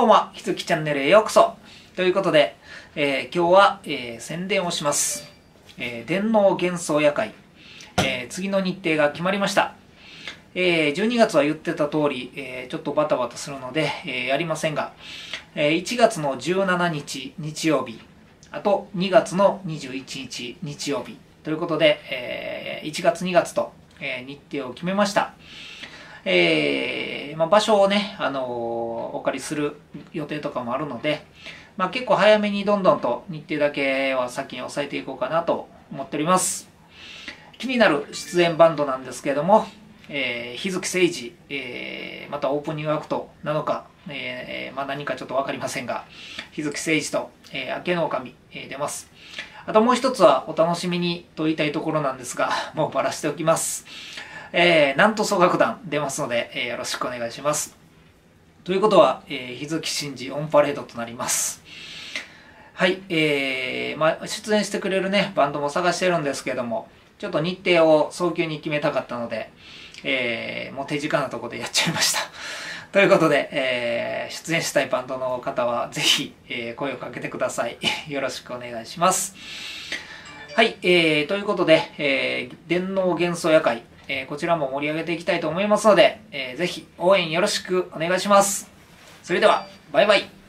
ばんは、ひずきチャンネルへようこそ。ということで、今日は、宣伝をします。電脳幻想夜会、次の日程が決まりました。12月は言ってた通り、ちょっとバタバタするので、やりませんが、1月の17日日曜日、あと2月の21日日曜日ということで、1月2月と、日程を決めました。場所をね、お借りする予定とかもあるので、結構早めにどんどんと日程だけは先に抑えていこうかなと思っております。気になる出演バンドなんですけれども、日月誠二、またオープニングアクトなのか、何かちょっと分かりませんが、日月誠二と、明けの狼、出ます。あともう一つはお楽しみにと言いたいところなんですが、もうバラしておきます。なんと奏楽団出ますので、よろしくお願いします。ということは、日月真二オンパレードとなります。はい、出演してくれるね、バンドも探してるんですけども、ちょっと日程を早急に決めたかったので、もう手近なところでやっちゃいました。ということで、出演したいバンドの方はぜひ、声をかけてください。よろしくお願いします。はい、ということで、電脳幻想夜会、こちらも盛り上げていきたいと思いますので、ぜひ応援よろしくお願いします。それでは、バイバイ。